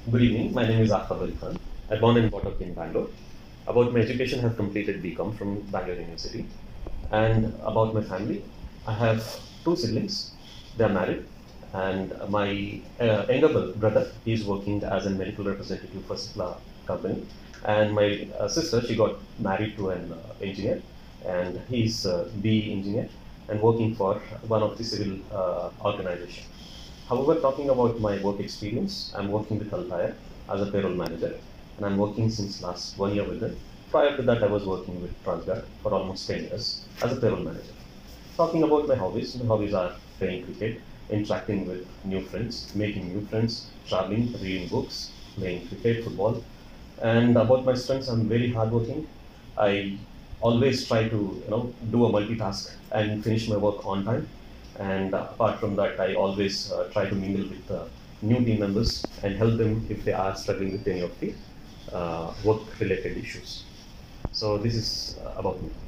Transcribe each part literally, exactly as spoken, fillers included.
Good evening. My name is Akhtar Ali Khan. I born and brought up in Bangalore. About my education, I have completed B Com from Bangalore University. And about my family, I have two siblings. They are married, and my uh, younger brother he is working as a medical representative for Cipla company. And my uh, sister she got married to an uh, engineer, and he's a B E engineer and working for one of the civil uh, organization. However, talking about my work experience, I'm working with Altair as a payroll manager, and I'm working since last one year with them. Prior to that, I was working with Transguard for almost ten years as a payroll manager. Talking about my hobbies, my hobbies are playing cricket, interacting with new friends, making new friends, traveling, reading books, playing cricket, football. And about my strengths, I'm very hardworking. I always try to you know do a multitask and finish my work on time. And uh, apart from that, I always uh, try to mingle with uh, new team members and help them if they are struggling with any of the uh, work-related issues. So this is uh, about me.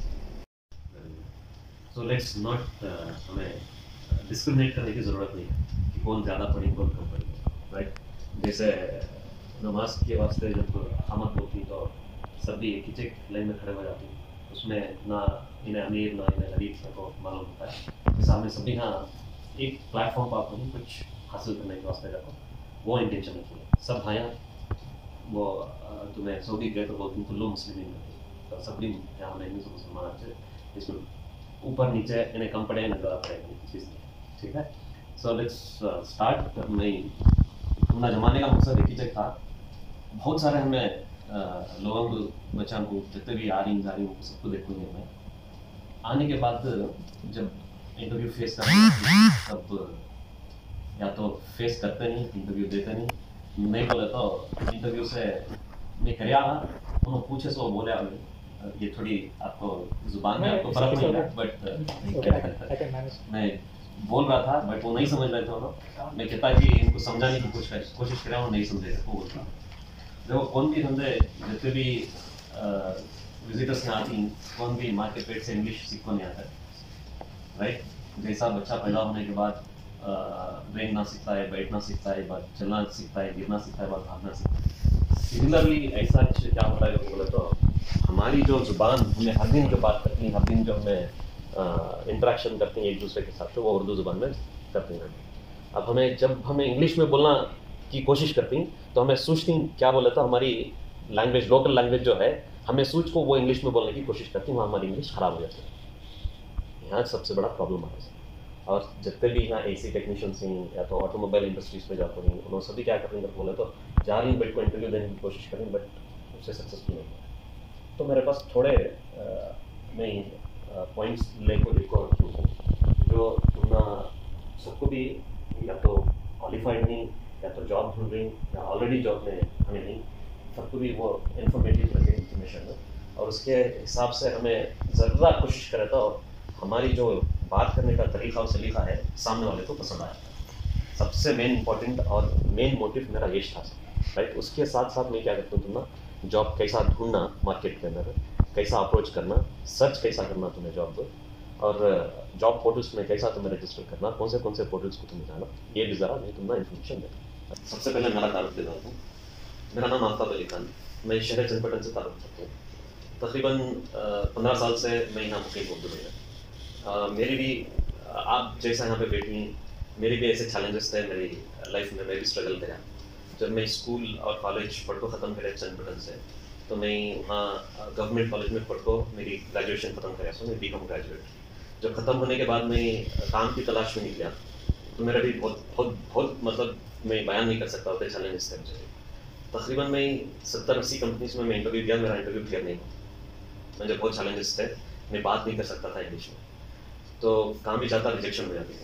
So let's not uh, हमें discriminate करने की ज़रूरत नहीं है कि कौन ज़्यादा पढ़ी कौन कम पढ़ी, right? जैसे नमाज के वास्ते जब खामत होती तो सब भी एक ही लाइन में खड़े हो जाते हैं, उसमें ना इन्हें अमीर ना इन्हें गरीब को मालूम होता है कि सामने सभी हाँ एक प्लेटफॉर्म पर आपको कुछ हासिल करने के वास्ते रखो, वो इंटेंशन रखिए। सब भाइयाँ वो तुम्हें सऊदी गए तो बोलती तुल्लू मुस्लिम तो सब भी यहाँ में हिंदू मुसलमान अच्छे इसमें ऊपर नीचे इन्हें कम पड़े इन्हें ज़्यादा पड़ेगा, ठीक है। So let's start. मैं अपना जमाने का मकसद एक ही था, बहुत सारे हमें लोगों को बच्चों को जितने भी आ रही जा रही उनको सबको देखूंगे मैं। आने के बाद जब इंटरव्यू फेस करते हैं तब या तो फेस करते नहीं, इंटरव्यू देते नहीं, नहीं बोले तो इंटरव्यू से मैं कर रहा उन्होंने पूछे सो बोले ये थोड़ी आपको जुबान में आपको फर्क नहीं लगा, बट मैं बोल रहा था बट वो नहीं समझ रहे थे उन्होंने। मैं कहता कि इनको समझाने की कोशिश कोशिश कर रहा हूँ, नहीं समझे वो बोलता। देखो कौन भी बंदे जितने भी विजिटर्स में आती हैं कौन भी माँ के पेट से इंग्लिश सीखो नहीं आता, राइट? जैसा बच्चा पैदा होने के बाद रेंगना सीखता है, बैठना सीखता है, बात चलना सीखता है, गिरना सीखता है, बात भागना सीखता है। सिमिलरली ऐसा क्या होता है बोले तो हमारी जो जुबान हमें हर दिन जो बात करती है, हर दिन जो हमें इंटरेक्शन करते हैं एक दूसरे के साथ, तो वो उर्दू ज़ुबान में करते हैं। अब हमें जब हमें इंग्लिश में बोलना की कोशिश करती तो हमें सोचती क्या बोले तो हमारी लैंग्वेज लोकल लैंग्वेज जो है हमें सोच को वो इंग्लिश में बोलने की कोशिश करती वहाँ हमारी इंग्लिश ख़राब हो जाती है। यहाँ सबसे बड़ा प्रॉब्लम आता है। और जितने भी यहाँ ए सी टेक्नीशियंस हैं या तो ऑटोमोबाइल इंडस्ट्रीज में जाते हैं उन्होंने सभी क्या कर रहे हैं बोले तो जा रही बैठ को इंटरव्यू देने की कोशिश करें बट उससे सक्सेसफुल नहीं है। तो मेरे पास थोड़े मैं पॉइंट्स लेको देखो जो तुमना सबको भी या तो क्वालिफाइड नहीं या तो जॉब ढूंढ रही या ऑलरेडी जॉब में हमें नहीं, सबको भी वो इन्फॉर्मेटिव लगे इंफॉर्मेशन है और उसके हिसाब से हमें ज़रूर कोशिश करें तो हमारी जो बात करने का तरीका और सलीका है सामने वाले को पसंद आया। सबसे मेन इंपॉर्टेंट और मेन मोटिव मेरा ये था, राइट? उसके साथ साथ मैं क्या करता हूँ तुम्हें जॉब कैसा ढूंढना मार्केट के अंदर, कैसा अप्रोच करना, सर्च कैसा करना तुम्हें जॉब को, और जॉब पोर्टल्स में कैसा तुम्हें रजिस्टर करना, कौन से कौन से पोर्टल्स को तुम्हें जाना, ये भी ज़रा मैं तुम्हें इन्फॉर्मेशन देता। सबसे पहले मेरा तारुफ दे रहा हूँ। मेरा नाम आफ्ताब अली खान, मैं शहर चंदपटन से तारुफ करता हूँ। तकरीबन पंद्रह साल से मैं यहाँ मुकीम उर्दू में है। मेरी भी आप जैसा यहाँ पे बैठी मेरी भी ऐसे चैलेंजेस थे मेरी लाइफ में, मैं भी स्ट्रगल करा। जब मैं स्कूल और कॉलेज पढ़ को ख़त्म करे चंदपटन से तो मैं वहाँ गवर्नमेंट कॉलेज में पढ़ को मेरी ग्रेजुएशन ख़त्म करा, सो मैं बी कॉम ग्रेजुएट। जब ख़त्म होने के बाद मैं काम की तलाश में निकला तो मेरा भी बहुत बहुत बहुत मतलब मैं बयान नहीं कर सकता होते चैलेंजेस थे मुझे। तकरीबन मैं सत्तर अस्सी कंपनीज में मैं इंटरव्यू दिया, मेरा इंटरव्यू क्लियर नहीं हुआ। मुझे बहुत चैलेंजेस थे, मैं बात नहीं कर सकता था इंग्लिश में, तो काम भी जाता रिजेक्शन हो जाती थी।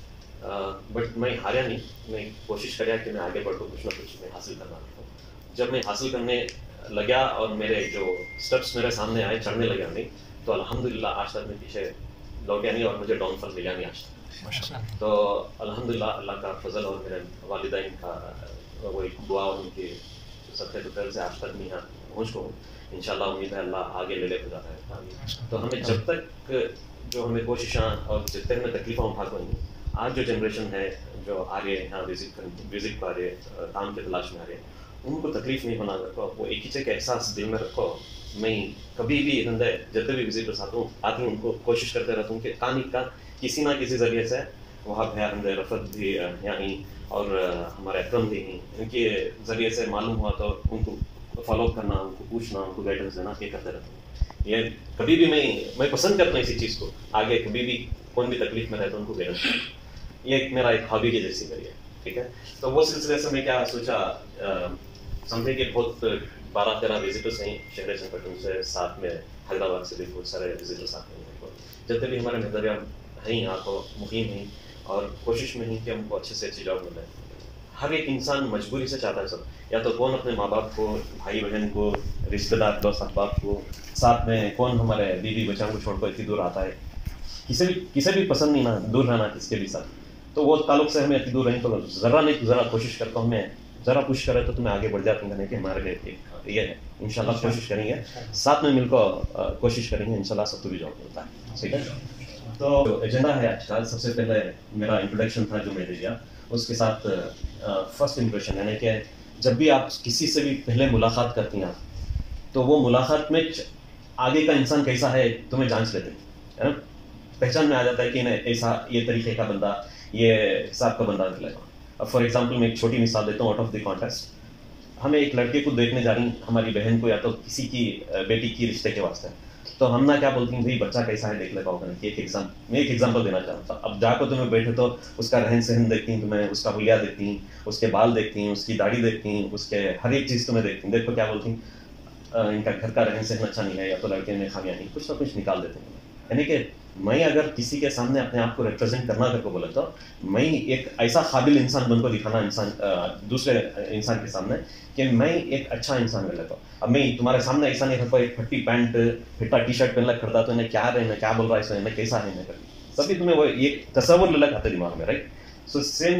बट मैं हारा नहीं, मैं कोशिश करा कि मैं आगे बढ़ कुछ ना कुछ मैं हासिल करना था। जब मैं हासिल करने लगा और मेरे जो स्टेप्स मेरे सामने आए, चढ़ने लगा नहीं, तो अल्हम्दुलिल्लाह आज तक मैं पीछे लौटा नहीं और मुझे डाउनफॉल मिला नहीं आज तक। तो अल्हम्दुलिल्लाह अल्लाह का फजल और मेरे वालिदैन का वो एक दुआ और उनके सत्य दुकर से आज तक मैं यहाँ पहुँच को हूँ। इंशाल्लाह उम्मीद है अल्लाह आगे ले ले खुदा है। तो हमें जब तक जो हमें कोशिशें और जितने हमें तकलीफ़ें उठा को आज जो जनरेशन है जो आ रही है यहाँ विजिट कर विजिट कर रही है, काम के तलाश में आ रही है, उनको तकलीफ नहीं होना रखो, वो एक ही के एहसास दिल में रखो। मैं कभी भी हिंदे जितने भी विजिटर्स आते हूँ आती हूँ उनको कोशिश करते रहता हूँ कि कहानी का किसी ना किसी जरिए से वहाँ भैया हिंदे रफत भी यहाँ ही और हमारे अक्रम भी ही इनके जरिए से मालूम हुआ तो उनको फॉलो करना, उनको पूछना, उनको गाइडेंस देना, ये करते रहता हूँ। ये कभी भी मैं मैं पसंद करता हूँ इसी चीज़ को, आगे कभी भी कौन भी तकलीफ में रहता है उनको गाइडेंस देना, ये एक मेरा एक हॉबी की जैसी करिए, ठीक है। तो वो सिलसिले से मैं क्या सोचा, समझे कि बहुत बारह तेरह विजिटर्स हैं शहर संगठन से, साथ में हैदराबाद से भी बहुत सारे विजिटर्स आते हैं, जितने भी हमारे मेहदरिया हैं यहाँ को मुकीम हैं, और कोशिश में ही कि हमको अच्छे से अच्छी जॉब मिले। हर एक इंसान मजबूरी से चाहता है सब, या तो कौन अपने माँ बाप को, भाई बहन को, रिश्तेदार दोस्त अहबाब को, साथ में कौन हमारे बीवी बच्चों को छोड़कर इतनी दूर आता है, किसी भी किसी भी पसंद नहीं ना दूर रहना किसके भी साथ, तो वो ताल्लुक से हमें इतनी दूर रहें तो ज़रा नहीं ज़रा कोशिश करता हूँ, हमें ज़रा पुश करे तो तुम्हें आगे बढ़ जाते हैं कि हमारे लिए ये है। इंशाल्लाह कोशिश करेंगे, साथ में मिलकर कोशिश करेंगे, इंशाल्लाह सबको भी जॉब मिलता है, ठीक है। तो एजेंडा है आज का, सबसे पहले मेरा इंट्रोडक्शन था जो मैंने दिया, उसके साथ फर्स्ट इंप्रेशन यानी कि जब भी आप किसी से भी पहले मुलाकात करती हैं तो वो मुलाकात में आगे का इंसान कैसा है तुम्हें जांच लेते हैं, है ना, पहचान में आ जाता है कि नहीं ऐसा ये तरीके का बंदा, ये हिसाब का बंदा मिलेगा। अब फॉर एग्जांपल मैं एक छोटी मिसाल देता हूँ आउट ऑफ द कॉन्टेक्स्ट। हमें एक लड़के को देखने जा रही हमारी बहन को या तो किसी की बेटी की रिश्ते के वास्ते, तो हम ना क्या बोलती हैं भाई बच्चा कैसा है देख ले पाओगे, एक एग्जाम मैं एक एग्जाम्पल देना चाहता हूँ। अब जाकर तुम्हें बैठे तो उसका रहन सहन देखती हैं, तुम्हें उसका हुलिया देखती हैं, उसके बाल देखती हैं, उसकी दाढ़ी देखती हैं, उसके हर एक चीज़ तुम्हें देखती हैं, देखो क्या बोलती हैं, इनका घर का रहन सहन अच्छा नहीं है, या तो लड़के में खामियां नहीं, कुछ ना कुछ निकाल देते हैं। यानी कि मैं अगर किसी के सामने अपने आप को रिप्रेजेंट करना करके बोला तो मैं एक ऐसा काबिल इंसान बनकर दिखाना इंसान दूसरे इंसान के सामने कि मैं एक अच्छा इंसान मिल लेता हूँ। अब मैं तुम्हारे सामने ऐसा नहीं रखा एक फट्टी पैंट फिट्टा टी शर्ट पहन खड़ा तो इन्हें क्या रहे क्या बोल रहा है इसमें, इन्हें कैसा है, सभी तुम्हें वो एक तस्वर ले लगा दिमाग में, राइट। सो सेम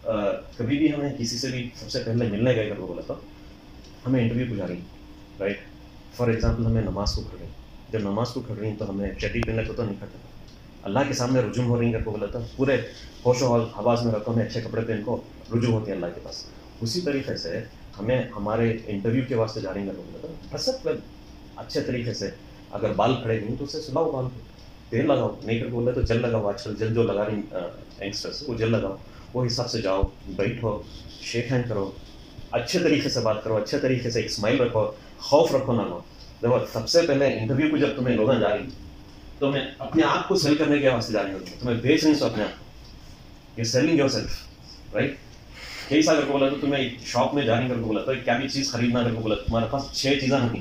कभी भी हमें किसी से भी सबसे पहले मिलने गए करके बोला तो हमें इंटरव्यू को जा रही, राइट। फॉर एग्जाम्पल हमें नमाज को खड़ रही, जब नमाज को खड़ रही तो हमें चड्डी पहनने को तो नहीं खड़ता, अल्लाह के सामने रुजू हो रही करके बोला था पूरे होशो हवास में रखो, हमें अच्छे कपड़े पहन को रुजू होती है अल्लाह के पास। उसी तरीके से हमें हमारे इंटरव्यू के वास्ते जा रही करके बोला था बस अच्छे तरीके से, अगर बाल खड़े नहीं तो उससे सुलाओ, बाल को तेल लगाओ, नहीं करके बोला तो जल लगाओ, आजकल जल जो लगा रही यंगस्टर्स वो जल लगाओ, वो हिसाब से जाओ, बैठो, शेक हैंड करो, अच्छे तरीके से बात करो, अच्छे तरीके से एक स्माइल रखो, खौफ रखो ना लो। देखो सबसे पहले इंटरव्यू को जब तुम्हें लोग जा रही तो मैं अपने आप को सेल करने के वास्ते जा रही हूँ, तुम्हें बेच नहीं सो अपने आप को, यू सेलिंग योरसेल्फ, राइट। कई साल करके बोला तो तुम्हें एक शॉप में जा रही करके बोला तो क्या भी चीज़ खरीदना करके बोला तुम्हारे पास छः चीज़ें नहीं,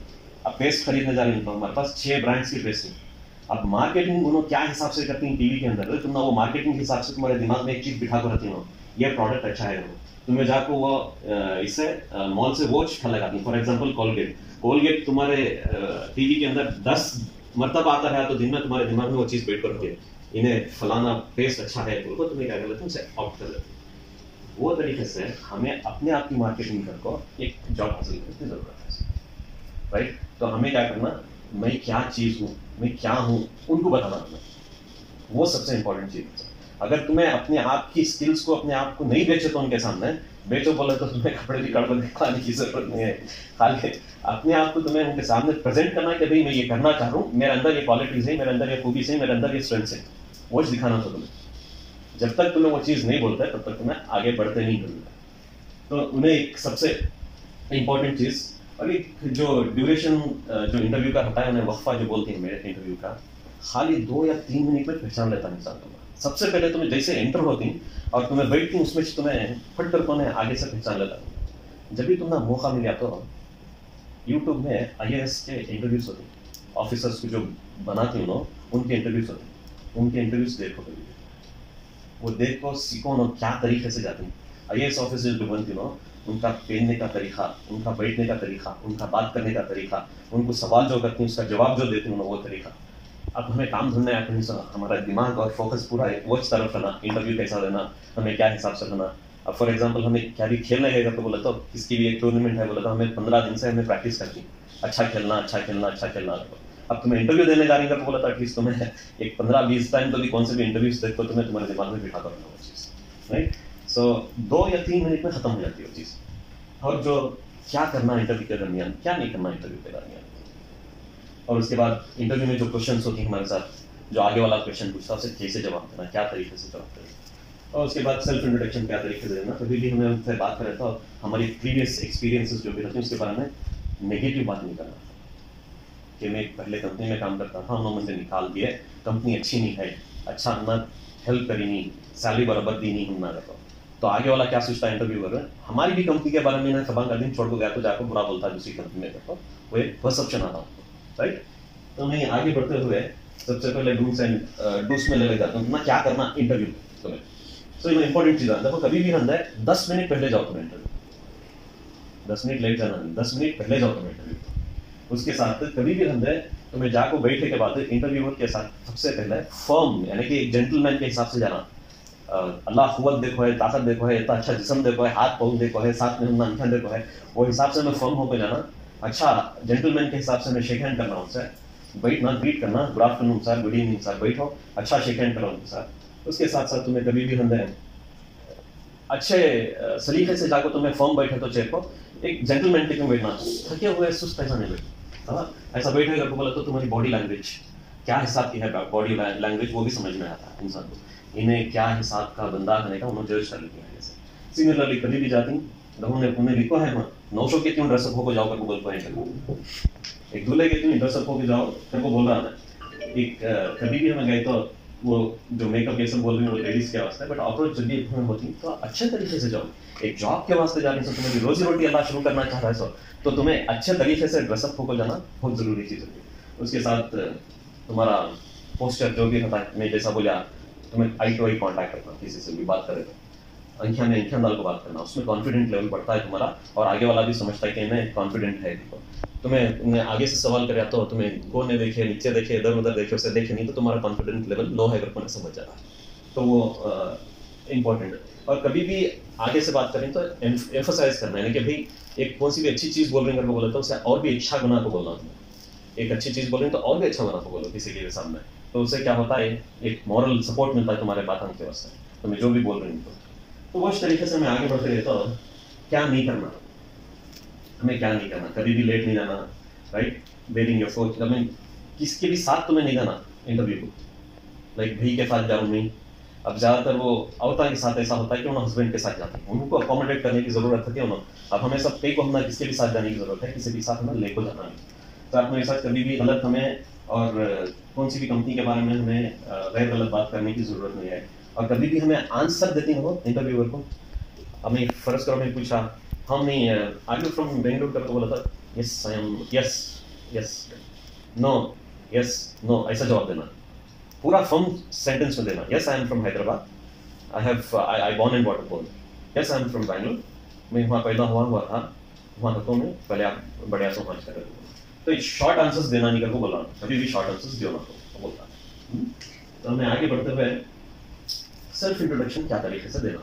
अब पेस्ट खरीदने जा रही हो हमारे पास छः ब्रांड्स की पेस्ट है। अब मार्केटिंग दोनों क्या हिसाब से करती हैं टीवी के अंदर, तुम ना वो मार्केटिंग के हिसाब से तुम्हारे दिमाग में एक चीज़ बिठा कर रखती हो, ये प्रोडक्ट अच्छा है, तुम्हें जाकर वो इससे मॉल से वॉच लगाती, फॉर एग्जाम्पल कोलगेट, कोलगेट तुम्हारे टीवी के अंदर दस मरतबा आता है तो दिन में तुम्हारे दिमाग में वो चीज़ बैठ कर रखती है, इन्हें फलाना पेस्ट अच्छा है बोल को तुम्हें क्या कर लेते उनसे आउट कर लेते। वो तरीके से हमें अपने आप की मार्केटिंग कर एक जॉब हासिल करने की जरूरत है, राइट। तो हमें क्या करना, मैं क्या चीज़ हूँ, मैं क्या हूँ उनको बताना हमें, वो सबसे इंपॉर्टेंट चीज़ है। अगर तुम्हें अपने आप की स्किल्स को अपने आप को नहीं बेचे तो उनके सामने बेचो बोले तो तुम्हें कपड़े भी कड़बड़ दिखाने की जरूरत नहीं है, खाली अपने आप को तुम्हें उनके सामने प्रेजेंट करना है कि भाई मैं ये करना चाह रहा हूँ, मेरे अंदर ये क्वालिटीज है, मेरे अंदर ये खूबीज है, मेरे अंदर ये स्ट्रेंथ्स है, वो दिखाना था तुम्हें। जब तक तुम्हें वो चीज़ नहीं बोलता है तब तक तुम्हें आगे बढ़ते नहीं मिलता। तो उन्हें एक सबसे इम्पोर्टेंट चीज़, और एक जो ड्यूरेशन जो इंटरव्यू का होता है उन्हें वक्फा जो बोलते हैं मेरे इंटरव्यू का, खाली दो या तीन मिनट में पहचान लेता इंसान तुम्हें। सबसे पहले तुम्हें जैसे एंटर होती और तुम्हें बैठती उसमें तुम्हें फट कर कौन है आगे से पहचान लेता। जब भी तुम्हें मौका मिला तो यूट्यूब में आई ए एस के इंटरव्यूज होते हैं, ऑफिसर्स को जो बनाती हूँ ना उनके इंटरव्यूज होते हैं, उनके इंटरव्यूज देखो कभी, वो देखो सीखो ना क्या तरीके से जाती हैं। आई ए एस ऑफिसर जो बनती हो उनका पहनने का तरीका, उनका बैठने का तरीका, उनका बात करने का तरीका, उनको सवाल जो करती हैं उसका जवाब जो देती हूँ ना वो तरीका। अब हमें काम ढूंढना है कहीं से, हमारा दिमाग और फोकस पूरा है वो इस तरफ रहना, इंटरव्यू कैसा देना, हमें क्या हिसाब से करना। अब फॉर एग्जांपल हमें क्या भी खेलने गए तो बोला तो किसकी भी एक टूर्नामेंट है बोला तो हमें पंद्रह दिन से हमें प्रैक्टिस करती, अच्छा खेलना अच्छा खेलना अच्छा खेलना। अब तुम्हें इंटरव्यू देने जाने का बोला था एटलीस्ट तुम्हें एक पंद्रह बीस टाइम तो भी कौन से भी इंटरव्यूज देखो तुम्हें तुम्हारे दिमाग में बिठा कर रखना वो चीज़, राइट। सो दो या तीन मिनट में खत्म हो जाती है वो चीज़। और जो क्या करना इंटरव्यू के दरमियान, क्या नहीं करना इंटरव्यू के दरमियान, और उसके बाद इंटरव्यू में जो क्वेश्चन होती हैं हमारे साथ, जो आगे वाला क्वेश्चन पूछता है उसे कैसे जवाब देना, क्या तरीके से जवाब देना, और उसके बाद सेल्फ इंट्रोडक्शन क्या तरीके से देना। कभी भी हमें उनसे बात करें तो हमारी प्रीवियस एक्सपीरियंसेस जो भी रहते हैं उसके बारे में नेगेटिव बात नहीं करना कि मैं पहले कंपनी में काम करता था, उन्होंने मुझे निकाल दिया, कंपनी अच्छी नहीं है, अच्छा ना हेल्प करी नहीं, सैलरी बराबर दी नहीं, हम ना रहता। तो आगे वाला क्या सोचता है इंटरव्यूअर है, हमारी भी कंपनी के बारे में ना कबान का दिन छोड़ को गया तो जाकर बुरा बोलता है दूसरी कंपनी में, देखो वो एक परसेप्शन आता है, राइट। तो मैं आगे बढ़ते हुए सबसे पहले डूस एंड डूस में ले जाता हूँ ना, क्या करना इंटरव्यू तुम्हें। सो ये इंपॉर्टेंट चीज़ है, देखो कभी भी रहता है दस मिनट पहले जाओ तुम्हें इंटरव्यू, दस मिनट लेट जाना नहीं, दस मिनट पहले जाओ तुम्हें इंटरव्यू। उसके साथ कभी भी रहता है तुम्हें जाको बैठे के बाद इंटरव्यूअर के साथ सबसे पहले फर्म यानी कि एक जेंटलमैन के हिसाब से जाना। अल्लाह कुव्वत देखो है, ताकत देखो है, इतना अच्छा जिस्म देखो है, हाथ पाँव देखो है, साथ में हम अंखा देखो है, वो हिसाब से मैं फर्म होकर जाना। अच्छा जेंटलमैन के हिसाब से मैं शेक हैंड करना उनसे, बैठना, ग्रीट करना, good afternoon sir, good evening sir, बैठो, अच्छा शेक हैंड करो उनके साथ। उसके साथ साथ तुम्हें कभी भी हम अच्छे सलीके से जाकर तुम्हें फर्म बैठे तो चेयर को एक जेंटलमैन के क्यों बैठना, थके हुए सुस्त ऐसा नहीं बैठना, ऐसा बैठेगा तो बोला तो तुम्हारी बॉडी लैंग्वेज क्या हिसाब की है, बॉडी लैंग्वेज वो भी समझ में आता है इंसान को, इन्हें क्या हिसाब का बंदा करने का उन्होंने जज कर लिया है। सिमिलरली कभी भी जाती उन्हें उन्हें लिखो है नौ सौ के क्यों ड्रेसअप होकर जाओ कर गूगल पर इंटरव्यू, एक दूल्हे के क्यों ड्रेसअप होकर जाओ तेरे को बोल रहा है। एक कभी भी हमें गए तो वो जो मेकअप ये सब बोल रही है वो लेडीज के वास्ते, बट अप्रोच जब भी हमें होती तो अच्छे तरीके से जाओ। एक जॉब के वास्ते जाने से तुम्हें रोजी रोटी अल्लाह शुरू करना चाह रहा है सो तो तुम्हें अच्छे तरीके से ड्रेसअप होकर जाना बहुत जरूरी चीज़ होती है। उसके साथ तुम्हारा पोस्टर जो भी होता है, मैं जैसा बोला तुम्हें आई टू आई कॉन्टैक्ट करना, किसी से भी बात करे तो अंखिया में अंखिया डाल को बात करना, उसमें कॉन्फिडेंट लेवल बढ़ता है तुम्हारा और आगे वाला भी समझता है कि मैं कॉन्फिडेंट है। तुम्हें आगे से सवाल करे तो तुम्हें को ने देखे, नीचे देखे, इधर उधर देखे, उसे देखे नहीं तो तुम्हारा कॉन्फिडेंस लेवल लो है अगर समझ जाता है तो वो इम्पोर्टेंट है। और कभी भी आगे से बात करें तो एम्फोसाइज करना है कि भाई एक कौन सी भी अच्छी चीज़ बोल रहे हैं बोला तो उसे और भी अच्छा बना को बोलना, एक अच्छी चीज़ बोल रहे हैं तो और भी अच्छा बना को बोलो किसी के सामने, तो उससे क्या होता है एक मॉरल सपोर्ट मिलता है तुम्हारे बातों के वास्ते, तुम्हें जो भी बोल रहे हैं तो वो इस तरीके से मैं आगे बढ़ते रहता हूँ। क्या नहीं करना, हमें क्या नहीं करना, कभी भी लेट नहीं जाना, राइट, वेटिंग योर फोर्थ, हमें किसके भी साथ तुम्हें नहीं जाना इंटरव्यू को, लाइक भाई के साथ जाऊँ नहीं। अब ज़्यादातर वो औरतों के साथ ऐसा होता है कि उन्हें हस्बैंड के साथ जाते हैं, उनको अकोमोडेट करने की ज़रूरत है उन्होंने, अब हमें सब कई को हमें किसके भी साथ जाने की ज़रूरत है, किसी भी साथ हमें लेको जाना नहीं। तो आप मेरे साथ कभी भी गलत हमें और कौन सी भी कंपनी के बारे में हमें गैर गलत बात करने की ज़रूरत नहीं है। और कभी भी हमें आंसर देती हो इंटरव्यूअर को, हमें फर्स्ट करो मैं पूछा हम नहीं आर यू फ्रॉम बेंगलुरु करके बोला था, yes I am, yes yes no yes no, ऐसा जवाब देना, पूरा फर्म सेंटेंस में देना। Yes I am from Hyderabad, I have I I born and bought upon, yes I am from Bangalore, मैं वहाँ पैदा हुआ हुआ था, वहाँ तक मैं पहले आप बड़े आंसू पाँच कर रहे। तो शॉर्ट आंसर्स देना नहीं करके बोला, कभी भी शॉर्ट आंसर्स दो ना तो बोलता है। तो हमें आगे बढ़ते हुए सेल्फ इंट्रोडक्शन क्या तरीके से देना,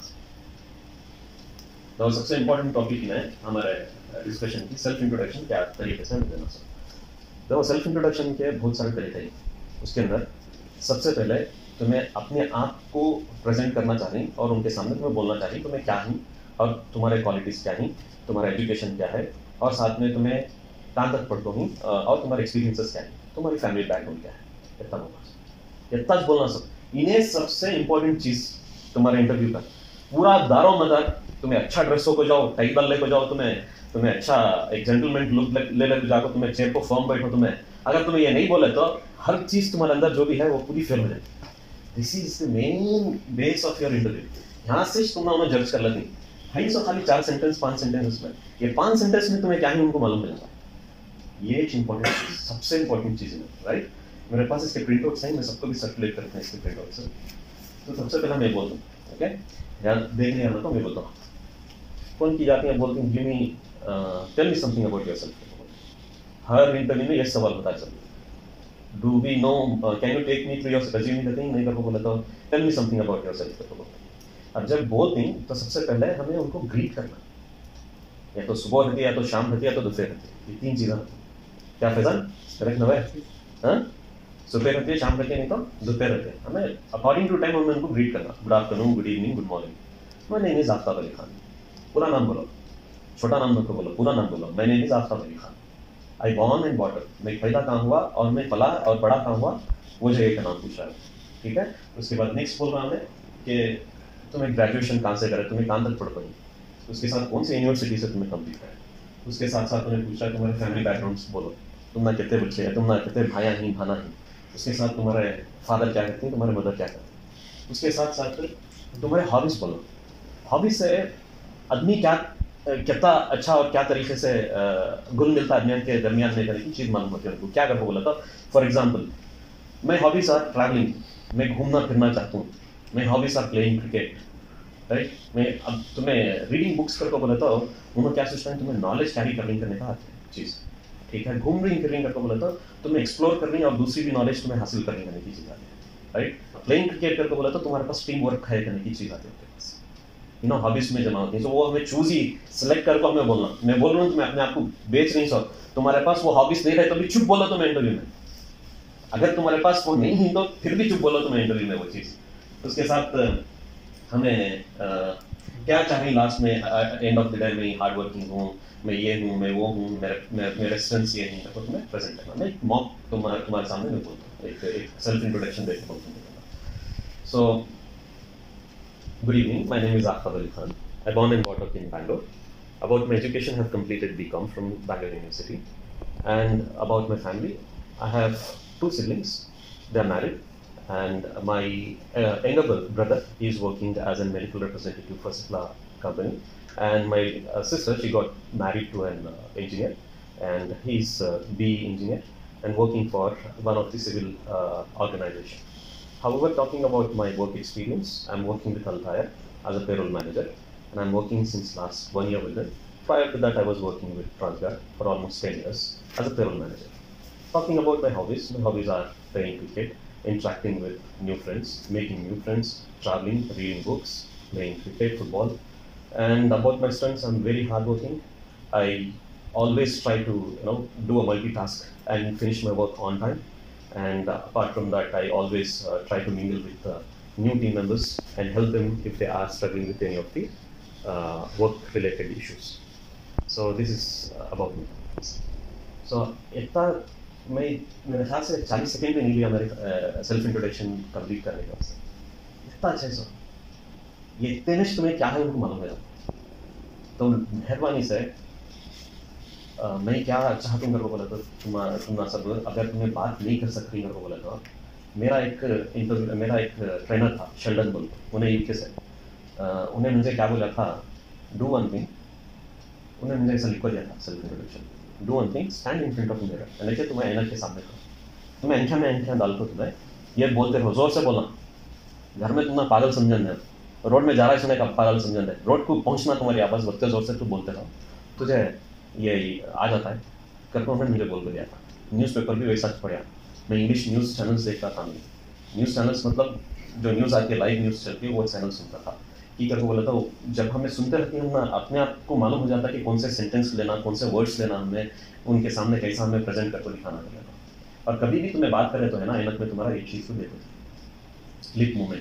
तो सबसे इंपॉर्टेंट टॉपिक है हमारे डिस्कशन की, सेल्फ इंट्रोडक्शन क्या तरीके से देना। देखो सेल्फ इंट्रोडक्शन के बहुत सारे तरीके हैं, उसके अंदर सबसे पहले तुम्हें अपने आप को प्रेजेंट करना चाहिए और उनके सामने तुम्हें बोलना चाहिए तुम्हें क्या है और तुम्हारे क्वालिटीज़ क्या है, तुम्हारा एजुकेशन क्या है, और साथ में तुम्हें कहाँ तक पढ़ते हो और तुम्हारे एक्सपीरियंसेस क्या है, तुम्हारी फैमिली बैकग्राउंड क्या है, इतना बोलना, इतना बोलना सब। इन्हें सबसे इंपॉर्टेंट चीज़ तुम्हारे इंटरव्यू का पूरा दारो मदार, तुम्हें अच्छा ड्रेस हो जाओ, टाई बाल लेकर जाओ, तुम्हें तुम्हें अच्छा एक जेंटलमैन लुक ले लेकर जाओ, तुम्हें चेयर को फॉर्म बैठो, तुम्हें अगर तुम्हें ये नहीं बोले तो हर चीज़ तुम्हारे अंदर जो भी है वो पूरी फेल हो जाएगी। This is the main base of your interview. यहाँ से तुम उन्हें जज कर लेती है सो खाली चार सेंटेंस पांच सेंटेंस में, ये पांच सेंटेंस में तुम्हें क्या ही उनको मालूम मिलेगा, ये एक इंपॉर्टेंट चीज, सबसे इंपॉर्टेंट चीज है, राइट। मेरे पास इसके प्रिंट आउट्स हैं, मैं सबको भी सर्कुलेट करता हूँ इसके प्रिंट आउट्स। तो सबसे पहले मैं बोलता हूँ, ओके, यार देखने आना तो मैं बोलता हूँ कौन की जाती है, बोलती हूँ give me tell me something about yourself. हर इंटरव्यू में ये सवाल होता है, सब do we know, can you take me through your resume, कहते हैं नहीं करके बोला तो tell me something about yourself करके बोलते हैं। अब जब बोलते हैं तो सबसे पहले हमें उनको ग्रीट करना, या तो सुबह रहती है, या तो शाम रहती है, या तो दोपहर रहती है, ये तीन चीज़ें। क्या फैजान करेक्ट ना है? हाँ, सुबह रहती है, शाम रहती है, नहीं तो दोपहर रहती है। हमें अकॉर्डिंग टू टाइम हमें उनको ग्रीट करना, good afternoon, good evening, good morning. My name is Aftab Ali Khan. पूरा नाम बोलो, छोटा नाम मत बोलो, पूरा नाम बोलो। My name is Aftab Ali Khan. I born and bought up. मैं पैदा कहाँ हुआ और मैं पला और बड़ा कहाँ हुआ, वो जगह का नाम पूछ रहा है, ठीक है। उसके बाद नेक्स्ट बोल रहा हूँ कि तुम्हें ग्रेजुएशन कहाँ से करे, तुम्हें कहाँ तक पढ़ पाई, उसके साथ कौन सी यूनिवर्सिटी से तुम्हें कंप्लीट है। उसके साथ साथ उन्हें पूछा तुम्हारे फैमिली बैकग्राउंड्स बोलो, तुम ना कितने बच्चे हैं, तुम ना कितने भाइयाँ हैं भाना हैं। उसके साथ तुम्हारे फादर क्या करते हैं, तुम्हारे मदर क्या करते हैं। उसके साथ साथ तुम्हारे हॉबीज़ बोलो। हॉबीज़ से आदमी क्या कितना अच्छा और क्या तरीके से गुल मिलता है आदमी के दरमियान में करने की चीज़ मालूम होती है उनको। क्या कर बोला था, फॉर एग्जाम्पल मैं हॉबीज़ आर ट्रैवलिंग, मैं घूमना फिरना चाहता हूँ। मैं hobbies are playing cricket, right. मैं अब तुम्हें रीडिंग बुक्स करके बोला तो उन्होंने क्या सोचता है, तुम्हें नॉलेज कैरी करने करने का चीज़, ठीक है। घूम रही फिर करके बोला तो तुम्हें एक्सप्लोर करनी और दूसरी भी नॉलेज तुम्हें हासिल करने करने की चीज़ आती है, राइट। प्लेइंग क्रिकेट करके बोला तो तुम्हारे पास टीम वर्क है करने की चीज़ आती है आपके पास, यू नो हॉबीज में जमा होती है। तो वो हमें चूज ही सिलेक्ट करके हमें बोलना। मैं बोल रहा हूँ, मैं अपने आप को बेच नहीं सकता। तुम्हारे पास वो हॉबीज नहीं रहे तो भी चुप बोलो तो मैं इंटरव्यू में, अगर तुम्हारे पास वो नहीं है तो फिर भी चुप बोलो तो मैं इंटरव्यू में वो चीज़। उसके साथ हमें आ, क्या चाहिए लास्ट में, एंड ऑफ द डे में हार्ड वर्किंग हूँ, मैं ये हूँ, मैं वो हूँ, मेरे मेरे स्ट्रेंथ्स ये हैं, तो तुम्हें प्रेजेंट करना। मैं मॉक तुम्हारे तुम्हारे सामने मैं बोलता हूँ, एक एक सेल्फ इंट्रोडक्शन देकर बोलता हूँ। सो good evening, my name is Aftab Ali Khan. I born and brought up in Bangalore. About my education, I have completed B Com from Bangalore University. And about my family, I have two siblings. They are married, and my uh, younger brother is working as a medical representative for Cipla company. And my uh, sister, she got married to an uh, engineer, and he's a B E engineer and working for one of the civil uh, organization. However, talking about my work experience, I'm working with Altair as a payroll manager, and I'm working since last one year with them. Prior to that, I was working with Transguard for almost ten years as a payroll manager. Talking about my hobbies, my hobbies are playing cricket, interacting with new friends, making new friends, traveling, reading books, playing cricket, football. And about my strengths, I'm very hardworking. I always try to you know do a multitask and finish my work on time. And uh, apart from that, I always uh, try to mingle with uh, new team members and help them if they are struggling with any of the uh, work-related issues. So this is uh, about me. So इतना मैं मेरे ख्याल से चालीस second में नहीं लिया मेरे सेल्फ इंट्रोडक्शन कंप्लीट करने के वास्ते। इतना अच्छा है सर, ये इतने में तुम्हें क्या है उनको मालूम है, तो मेहरबानी से Uh, मैं क्या चाहता हूँ मेरे को बोला तो तुम तुम सब अगर तुम्हें बात नहीं कर सकती मेरे को बोला तो मेरा एक इंटरव्यू मेरा एक ट्रेनर था शेल्डन बोल, उन्हें यूके से uh, उन्हें मुझे क्या बोला था, डू वन थिंग। उन्हें मुझे ऐसा लिख दिया था self introduction, do one thing, stand in front of mirror, लेकिन तुम्हें ऐनक के सामने करो, तुम्हें आंखें में आंखें डाल को तुम्हें ये बोलते रहो, जोर से बोलना। घर में तुम्हें पागल समझन है, रोड में जा रहा है सुने का पागल समझन है, रोड को पहुँचना तुम्हारी आवाज़ बढ़ते जोर से तू बोलते रहो, तुझे ये आ जाता है। करके उन्होंने मुझे बोल कर दिया था। न्यूज़पेपर भी वैसा पढ़ा, मैं इंग्लिश न्यूज़ चैनल्स देखता था। मैं न्यूज़ चैनल्स मतलब जो न्यूज़ आती है, लाइव न्यूज़ चलती है, वो चैनल सुनता था। कि करके बोला था, जब हमें सुनते रहते हैं ना, अपने आप को मालूम हो जाता है कि कौन से सेंटेंस लेना, कौन से वर्ड्स लेना, हमें उनके सामने कैसा हमें प्रेजेंट करके दिखाना पड़ेगा। और कभी भी तुम्हें बात करें तो है ना, ऐनक में तुम्हारा एक चीज़ को देखो, लिप मूवमेंट,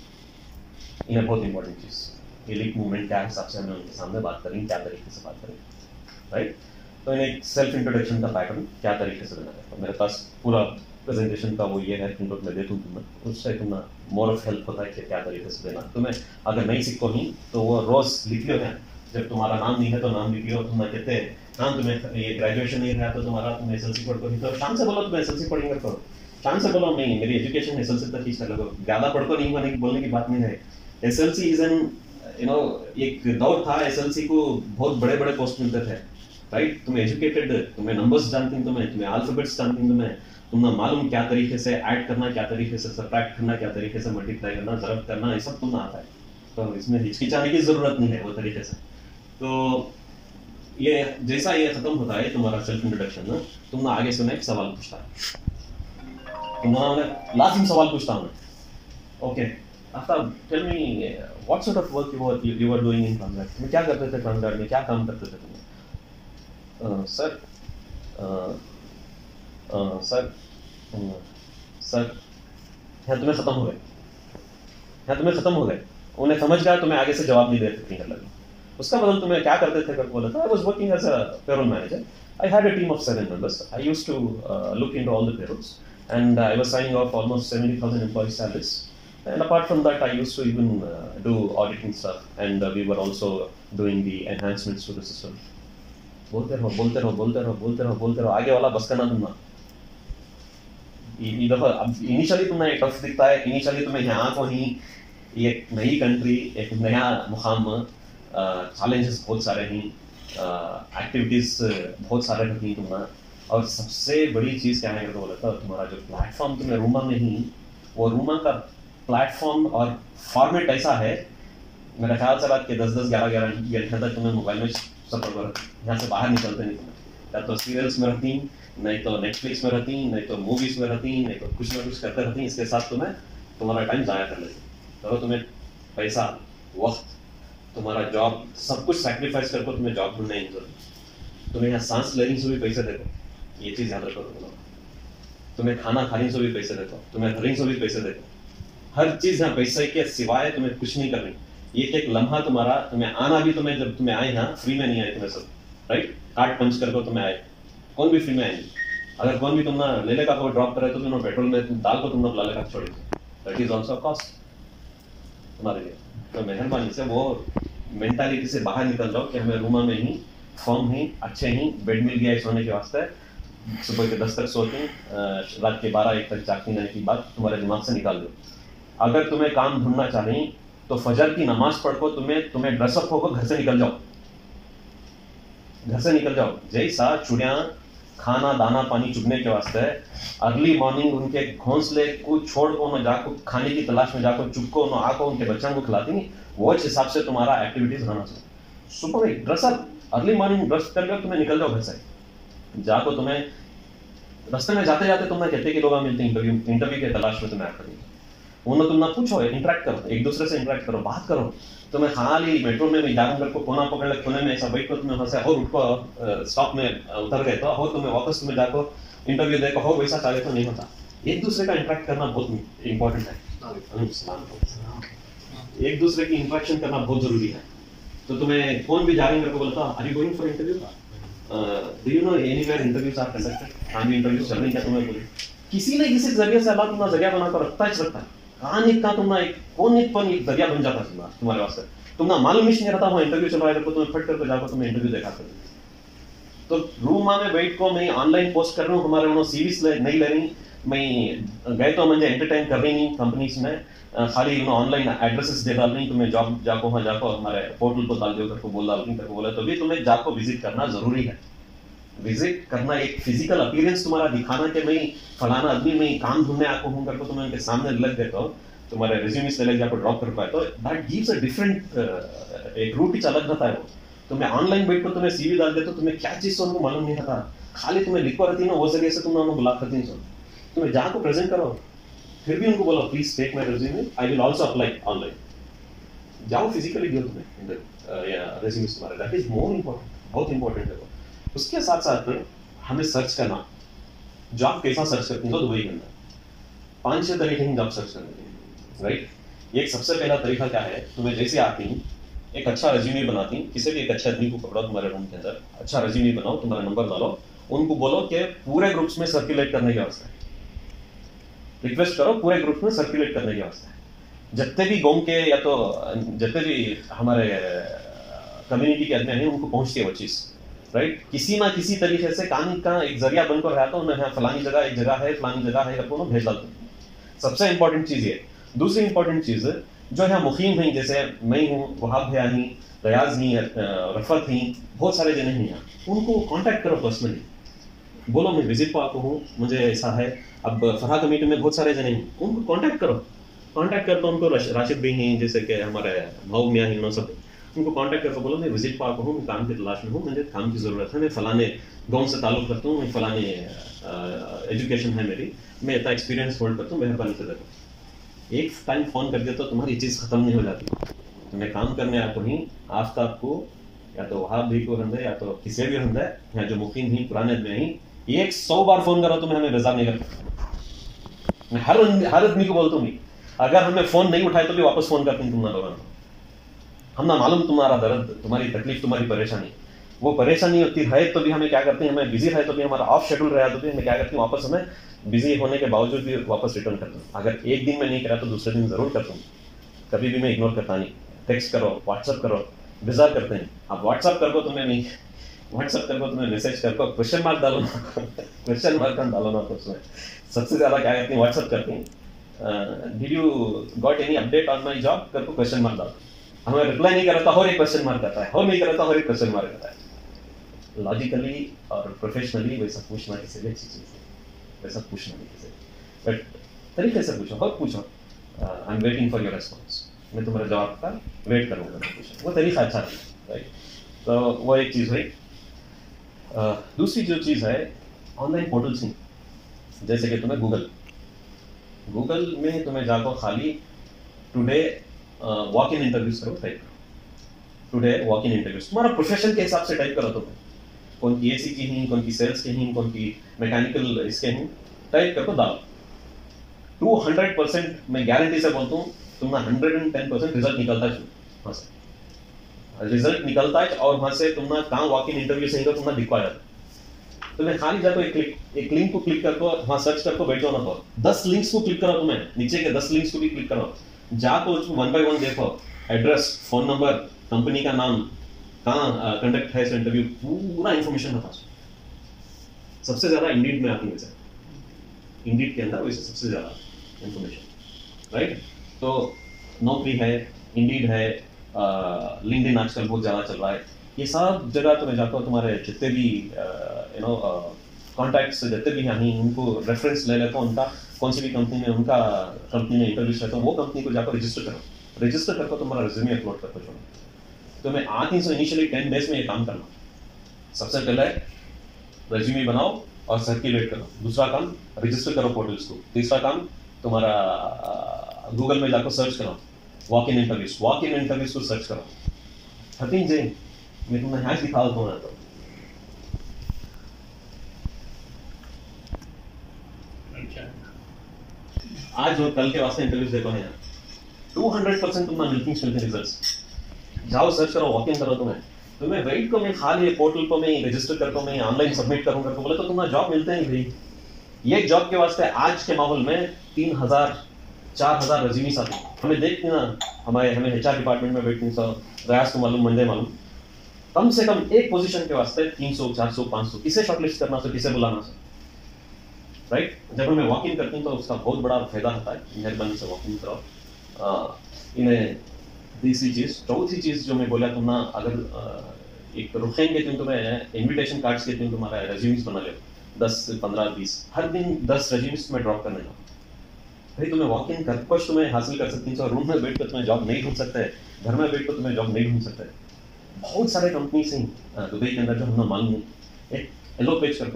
ये बहुत इंपॉर्टेंट चीज़। ये लिप मूवमेंट क्या हिसाब से हमें उनके सामने बात करेंगे, क्या तरीके से बात करेंगे, राइट। तो इन्हें एक सेल्फ इंट्रोडक्शन का पैटर्न क्या तरीके से देना है, तो मेरे पास पूरा प्रेजेंटेशन का वो ये है, प्रिंट आउट में दे दूँ तुम्हें, उससे तुम्हें मोर ऑफ हेल्प होता है कि क्या तरीके से देना। तुम्हें अगर नहीं सीखो नहीं तो वो रोज़ लिख लो है, जब तुम्हारा नाम नहीं है तो नाम लिख लो, तुम्हें कहते नाम, तुम्हें ये ग्रेजुएशन नहीं रहा तो तुम्हारा तुम एस एल सी पढ़ को नहीं, तो शाम से बोलो तुम एस एल सी पढ़ेंगे, करो शाम से बोलो नहीं मेरी एजुकेशन एस एल सी तक ही कर लो, ज़्यादा पढ़ को नहीं होने की बोलने की बात नहीं है। S L C is an you know एक दौर था, एस एल सी को बहुत बड़े बड़े पोस्ट मिलते थे, राइट। तुम एजुकेटेड, तुम्हें नंबर्स जानती हैं, तुम्हें तुम्हें अल्फाबेट्स जानती हैं, तुम्हें तुम्हें मालूम क्या तरीके से ऐड करना, क्या तरीके से सब्ट्रैक्ट करना, क्या तरीके से मल्टीप्लाई करना, ज़रब करना, ये सब तुम्हें आता है। तो इसमें हिचकिचाने की ज़रूरत नहीं है वो तरीके से। तो ये जैसा ये खत्म होता है तुम्हारा सेल्फ इंट्रोडक्शन ना, तुम ना आगे सुने एक सवाल पूछता है, तुम लाजिम सवाल पूछता हूँ मैं, okay Aftab tell me what sort of work you were you were doing in Transguard, तुम क्या करते थे ट्रांसगार्ड में, क्या काम करते थे तुम? सर सर सर यहाँ तुम्हें खत्म हो गए, यहाँ तुम्हें खत्म हो गए, उन्हें समझ गया तुम्हें आगे से जवाब नहीं दे रहे थे लगे। उसका बदल तुम्हें क्या करते थे करके बोला था, I was working as a payroll manager, I had a team of seven members, I used to look into all the payrolls and I was signing off almost seventy thousand employee salaries, and apart from that I used to even uh, do auditing stuff, and uh, we were also doing the enhancements to the system. बोलते रहो बोलते रहो बोलते रहो बोलते रहो बोलते रहो, आगे वाला बस करना तुम ना। ये देखो अब इनिशियली तुम्हें टफ दिखता है, इनिशियली तुम्हें यहाँ को ही एक नई कंट्री, एक नया मुकाम, चैलेंजेस बहुत सारे हैं, एक्टिविटीज बहुत सारे रहती हैं तुम्हारा, और सबसे बड़ी चीज़ क्या है तो बोला था तुम्हारा जो प्लेटफॉर्म तुम्हें रूमा में ही, वो रूमा का प्लेटफॉर्म और फॉर्मेट ऐसा है, मेरा ख्याल से बात कि दस दस ग्यारह ग्यारह घंटे तक तुम्हें मोबाइल में सब पर यहाँ से बाहर निकलते नहीं तुम्हें, या तो सीरियल्स में रहती, नहीं तो नेटफ्लिक्स में रहती, नहीं तो मूवीज़ में रहती, नहीं तो कुछ ना कुछ करते रहती, इसके साथ तुम्हें तुम्हारा टाइम ज़ाया कर लेती। तो तुम्हें पैसा, वक्त, तुम्हारा जॉब, सब कुछ सेक्रीफाइस करके तुम्हें जॉब ढूंढना ही जरूरी। तुम्हें यहाँ सांस लेने से भी पैसे देते, ये चीज़ याद रखो तुम लोग, तुम्हें खाना खाने से भी पैसे देते हो, तुम्हें रनिंग से भी पैसे देते हो, हर चीज़ यहाँ पैसे के सिवाय तुम्हें कुछ नहीं करनी। एक एक लम्हा तुम्हारा, तुम्हें आना भी, तुम्हें जब तुम्हें आए यहाँ फ्री में नहीं आए तुम्हें सब, राइट, कार्ड पंच करके तुम्हें आए, कौन भी फ्री में आएंगे, अगर कौन भी तुमने ले लेगा को ड्रॉप करे तो तुमने पेट्रोल में डाल को तुमने बुला लेगा छोड़, दैट इज ऑल्सो कॉस्ट तुम्हारे लिए। तो मेहरबानी से वो मेंटालिटी से बाहर निकल जाओ कि हमें रूमा में ही फॉर्म ही अच्छे ही बेड मिल गया सोने के वास्ते, सुबह के दस तक सोती, रात के बारह एक तक जागती रहने की बात तुम्हारे दिमाग से निकाल दो। अगर तुम्हें काम ढूंढना चाहिए तो फजर की नमाज पढ़ो, तुम्हें तुम्हें ड्रेसअप होकर घर से निकल जाओ, घर से निकल जाओ। जैसा चुड़िया खाना दाना पानी चुगने के वास्ते अर्ली मॉर्निंग उनके घोंसले को छोड़ को न जाको खाने की तलाश में जाकर चुपको न आको उनके बच्चों को खिलाती नहीं, वो इस हिसाब से तुम्हारा एक्टिविटीज होना चाहिए। सुबह में ड्रेसअप, अर्ली मॉर्निंग ड्रेस कर लो, तुम्हें निकल जाओ घर से, जाको तुम्हें रास्ते में जाते जाते तुम्हें कहते कि लोग मिलते हैं इंटरव्यू इंटरव्यू के तलाश में तुम्हें आकर उन्हें तुम ना पूछो, इंटरेक्ट करो, एक दूसरे से इंटरेक्ट करो, बात करो। तुम्हें खाली मेट्रो में भी जाकर को कोना पकड़ ले, कोने में ऐसा बैठ कर तुम्हें वहाँ से हो उठ को स्टॉप में उतर गए तो हो तुम्हें वापस तुम्हें जाकर इंटरव्यू देखो हो वैसा चाहे तो नहीं होता। एक दूसरे का इंटरेक्ट करना बहुत इंपॉर्टेंट है, एक दूसरे की इंटरेक्शन करना बहुत जरूरी है। तो तुम्हें कौन भी जा रहे हैं को बोलता are you going for interview, do you know anywhere interviews are conducted, हाँ भी इंटरव्यू चल रही है, तुम्हें बोले किसी न किसी जरिए से अल्लाह तुम्हारा जरिया बनाकर रखता ही रखता है, कहाँ निकता तुम ना एक कौन निक पर एक जरिया बन जाता है तुम्हारे वास्ते, तुम ना मालूम ही नहीं रहता वहाँ इंटरव्यू चल रहा है तो तुम्हें फट करके जाकर तुम्हें इंटरव्यू देखा कर। तो रूम में बैठ को मैं ऑनलाइन पोस्ट कर रहा हूँ, हमारे उन्होंने सीरीज नहीं लेनी, मैं गए तो मुझे एंटरटेन कर रही नहीं कंपनीज में, खाली ऑनलाइन एड्रेसेस दे डाल रही, तुम्हें जॉब जाको वहाँ जाको हमारे पोर्टल को डाल दो करके बोल डाल रही करके बोला, तो भी तुम्हें जाको विजिट करना जरूरी है। विजिट करना, एक फिजिकल अपीयरेंस तुम्हारा दिखाना कि मैं फलाना आदमी में काम ढूंढने आपको हूँ करके तुम्हें उनके सामने लग देता हूँ, तुम्हारे रिज्यूमे से लग जाकर ड्रॉप कर पाए, तो दैट गिव्स अ डिफरेंट, एक रूट ही अलग रहता है वो। तुम्हें ऑनलाइन बैठ कर तुम्हें सीवी डाल दे तो तुम्हें क्या चीज़ से उनको मालूम नहीं रहता, खाली तुम्हें लिखो रहती ना वो जरिए से तुमने उनको बुला करती नहीं, तुम्हें जाकर प्रेजेंट करो, फिर भी उनको बोलो please take my resume, I will also apply online, जाओ फिजिकली दो तुम्हें रिज्यूमे तुम्हारे, दैट इज मोर इम्पोर्टेंट, बहुत इंपॉर्टेंट है वो। उसके साथ साथ हमें सर्च करना, जॉब कैसा सर्च करते हैं तो वही करना, पांच छह तरीके की जॉब सर्च करने के, राइट। एक सबसे पहला तरीका क्या है, तुम्हें जैसे आती हैं एक अच्छा रेज्यूमे बनाती, किसी भी एक अच्छे आदमी को पकड़ो तुम्हारे रूम के अंदर, अच्छा रेज्यूमे बनाओ, तुम्हारा नंबर डालो, उनको बोलो कि पूरे ग्रुप्स में सर्कुलेट करने के वास्ते रिक्वेस्ट करो, पूरे ग्रुप में सर्कुलेट करने के वास्ते, जितने भी गाँव के या तो जितने भी हमारे कम्युनिटी के आदमी हैं उनको पहुंचती है वो चीज़, राइट। किसी ना किसी तरीके से काम का एक जरिया बनकर रहता हूँ मैं, फलानी जगह एक जगह है, फलानी जगह है आपको भेज डालता हूँ, सबसे इंपॉर्टेंट चीज़ ये। दूसरी इंपॉर्टेंट चीज़ जो यहाँ मुखीम हैं, जैसे मैं हूँ, वहाब भैया ही, रियाज ही, रफत ही, बहुत सारे जने हैं यहाँ, उनको कांटेक्ट करो पर्सनली, बोलो मैं विजिट पर आपको हूँ, मुझे ऐसा है। अब फरहा कमेटी में बहुत सारे जने हैं, उनको कांटेक्ट करो, कांटेक्ट कर दो उनको, राशिद भी हैं जैसे कि हमारे भाव मियाँ हैं, उन्होंने सब, उनको कांटेक्ट करके बोलो मैं विजिट पर आपको हूँ, मैं काम की तलाश में हूँ, मुझे काम की ज़रूरत है, मैं फलाने गाँव से ताल्लुक़ रखता हूँ, मैं फलाने एजुकेशन है मेरी, मैं इतना एक्सपीरियंस होल्ड करता हूँ, मेहरबानी से देखो। एक टाइम फ़ोन कर दिया तो तुम्हारी चीज़ ख़त्म नहीं हो जाती, तुम्हें काम करने आपको ही आफ्ताब को या तो वहाब भी को हंदे या तो किसी भी हंदे, या जो मुकीम ही पुराने में ही एक सौ बार फ़ोन करो तुम्हें हमें रजा नहीं करता, मैं हर हर आदमी को बोलता हूँ, अगर हमें फोन नहीं उठाए तो भी वापस फोन करते हैं तुम ना लोगों, हम ना मालूम तुम्हारा दर्द, तुम्हारी तकलीफ, तुम्हारी परेशानी, वो परेशानी होती है तो भी हमें क्या करते हैं, हमें बिजी है तो भी, हमारा ऑफ शेड्यूल रहा तो भी हमें क्या करते हैं, वापस हमें बिजी होने के बावजूद भी वापस रिटर्न करता हूँ। अगर एक दिन में नहीं करा तो दूसरे दिन जरूर करता हूँ, कभी भी मैं इग्नोर करता नहीं। टेक्स्ट करो, व्हाट्सअप करो, विजार करते हैं। अब व्हाट्सअप कर दो तुम्हें नहीं, व्हाट्सअप कर दो तुम्हें मैसेज कर दो, क्वेश्चन मार्क डालो ना, क्वेश्चन मार्क डालो ना, तो उसमें सबसे ज्यादा क्या करती हैं, व्हाट्सअप करती हैं, did you got any update on my job, करके क्वेश्चन मार्क डालो। हमें रिप्लाई नहीं करता और एक क्वेश्चन मार्क करता है, और नहीं करता और एक क्वेश्चन मार्क करता है। लॉजिकली और प्रोफेशनली वैसा पूछना किसी भी अच्छी चीज़ है, वैसा पूछना नहीं किसी, बट तरीके से पूछो, और पूछो, I am waiting for your response, मैं तुम्हारे जवाब का वेट करूँगा, पूछो, वो तरीका अच्छा है, राइट। तो वो एक चीज़ हुई। uh, दूसरी जो चीज़ है, ऑनलाइन पोर्टल्स ही, जैसे कि तुम्हें गूगल गूगल में तुम्हें जाकर खाली टुडे वॉक इन इंटरव्यूज करो, टाइप करो टुडे वॉक इन इंटरव्यूज, तुम्हारा प्रोफेशन के हिसाब से टाइप करो, तुम्हें कौन की एसी की ही, कौन की सेल्स के ही, कौन की मैकेनिकल इसके ही, टाइप करके डालो। टू हंड्रेड परसेंट मैं गारंटी से बोलता हूँ, तुम्हारा hundred and ten percent result निकलता है वहाँ से, रिजल्ट निकलता है, और वहाँ से तुम्हारा कहाँ वॉक इन इंटरव्यू से तुम्हारा दिखवा जाता है। तुम्हें खाली जाकर एक क्लिक एक लिंक को क्लिक करके वहाँ सर्च करके बैठ जाओ ना, तो दस लिंक्स को क्लिक करो, तुम्हें नीचे के दस लिंक्स को भी क्लिक करो, जाकर उसमें वन बाय वन देखो, एड्रेस, फोन नंबर, कंपनी का नाम, कहाँ कंडक्ट है इंटरव्यू, पूरा इंफॉर्मेशन बता। सबसे ज्यादा इंडीड में आती है, वैसे इंडीड के अंदर वैसे सबसे ज्यादा इंफॉर्मेशन, राइट। तो नौकरी है, इंडीड है, लिंक्डइन आजकल बहुत ज्यादा चल रहा है, ये सब जगह तुम्हें जाकर तुम्हारे जितने भी यू नो कॉन्टैक्ट्स जितने भी हैं उनको रेफरेंस ले लेते हो, उनका कौन सी भी कंपनी में उनका कंपनी में इंटरव्यूज रहता है, वो कंपनी को जाकर रजिस्टर करो, रजिस्टर करके तुम्हारा रिज्यूमे अपलोड करके छोड़ो। तो मैं आती हूँ इनिशियली टेन डेज में ये काम करना, सबसे पहले रेज्यूमे बनाओ और सर्कुलेट करो, दूसरा काम रजिस्टर करो पोर्टल्स को, तीसरा काम तुम्हारा गूगल में जाकर सर्च करो walk in interviews, walk in interviews को सर्च करो। थर्टीन जे मैं तुम्हें हैश दिखा देता हूँ, तो आज जो कल के वास्ते इंटरव्यूज देखो है, टू हंड्रेड परसेंट तुम्हारा मिलती मिलते रिजल्ट्स। जाओ सर्च करो, वॉक इन करो, तुम्हें तुम्हें वेट को मैं खाली पोर्टल को मैं रजिस्टर करता मैं ऑनलाइन सबमिट करूंगा तो बोले तो तुम्हारा जॉब मिलते हैं भाई। ये जॉब के वास्ते आज के माहौल में तीन हजार चार हजार रेज्यूमेस आते हैं, हमें देखते ना, हमारे हमें एचआर डिपार्टमेंट में बैठने सौ रयास को मालूम, मंदे मालूम, कम से कम एक पोजीशन के वास्ते तीन सौ चार सौ पाँच सौ किसे शॉर्टलिस्ट करना सो, किसे बुलाना सो, राइट। जब हमें वॉक इन करती हूँ तो उसका बहुत बड़ा फायदा होता है, मेहरबानी से वॉक इन करो। इन्हें तीसरी चीज़, चौथी चीज़ जो मैं बोला तुम ना, अगर एक रुखेंगे तुम, तुम्हें इन्विटेशन कार्ड्स के तुम तुम्हारा रेज्यूम्स बना लो, दस पंद्रह बीस, हर दिन दस रेज्यूम्स तुम्हें ड्रॉप करने का भाई। तुम्हें वॉक इन कर कुछ तुम्हें हासिल कर सकती हो, रूम में बैठ कर तुम्हें जॉब नहीं ढूंढ सकते है, घर में बैठ कर तुम्हें जॉब नहीं ढूंढ सकते। बहुत सारे कंपनीज हैं दुबई के अंदर जो हमें मालूम है, एक येलो पेज करके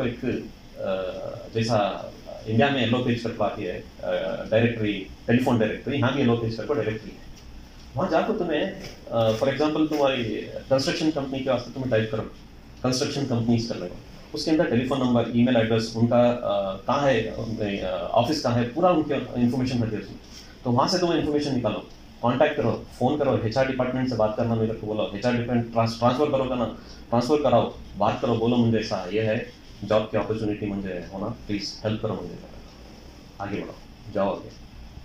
एक जैसा इंडिया में येलो पेज करके आती है डायरेक्टरी, टेलीफोन डायरेक्टरी, यहाँ भी येलो पेज करके डायरेक्टरी है। वहाँ जाकर तुम्हें फॉर एग्जांपल तुम्हारी कंस्ट्रक्शन कंपनी के वास्ते तुम्हें टाइप करो कंस्ट्रक्शन कंपनीज कर लेगा, उसके अंदर टेलीफोन नंबर, ईमेल एड्रेस, उनका कहाँ है ऑफिस कहाँ है, पूरा उनके इन्फॉर्मेशन है उसमें। तो वहाँ से तुम्हें इन्फॉर्मेशन निकालो, कांटेक्ट करो, फोन करो, एचआर डिपार्टमेंट से बात करना, मेरे को बोलो एचआर डिपार्टमेंट ट्रांसफर करो करना, ट्रांसफर कराओ, बात करो, बोलो मुझे ऐसा ये है जॉब की अपॉर्चुनिटी मुझे होना, प्लीज हेल्प करो मुझे, आगे बढ़ो, जाओ आगे।